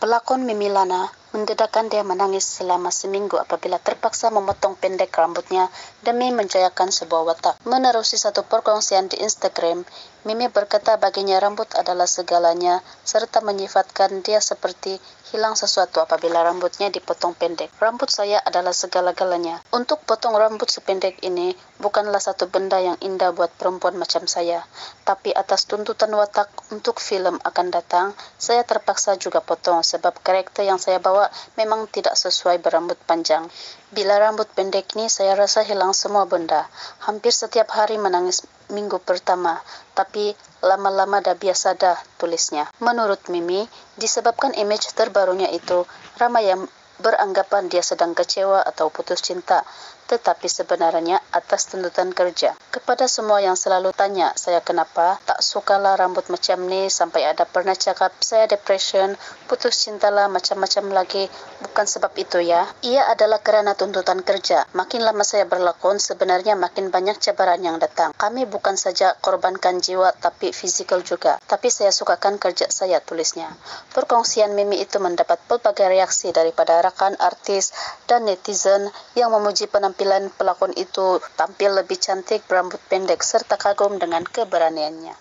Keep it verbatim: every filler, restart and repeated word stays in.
Pelakon Mimi Lana mendedahkan dia menangis selama seminggu apabila terpaksa memotong pendek rambutnya demi menjayakan sebuah watak. Menerusi satu perkongsian di Instagram, Mimi berkata baginya rambut adalah segalanya serta menyifatkan dia seperti hilang sesuatu apabila rambutnya dipotong pendek. Rambut saya adalah segala-galanya. Untuk potong rambut sependek ini bukanlah satu benda yang indah buat perempuan macam saya. Tapi atas tuntutan watak untuk film akan datang, saya terpaksa juga potong sebab karakter yang saya bawa memang tidak sesuai berambut panjang. Bila rambut pendek ni saya rasa hilang semua benda. Hampir setiap hari menangis minggu pertama, tapi lama-lama dah biasa dah, tulisnya. Menurut Mimi, disebabkan image terbarunya itu, ramai yang beranggapan dia sedang kecewa atau putus cinta, tetapi sebenarnya atas tuntutan kerja. Kepada semua yang selalu tanya saya kenapa tak sukalah rambut macam ni sampai ada pernah cakap saya depression, putus cintalah macam-macam lagi, bukan sebab itu ya. Ia adalah kerana tuntutan kerja. Makin lama saya berlakon, sebenarnya makin banyak cabaran yang datang. Kami bukan saja korbankan jiwa tapi fizikal juga. Tapi saya sukakan kerja saya, tulisnya. Perkongsian Mimi itu mendapat pelbagai reaksi daripada rakan artis dan netizen yang memuji penampilan pelakon itu tampil lebih cantik berambut pendek serta kagum dengan keberaniannya.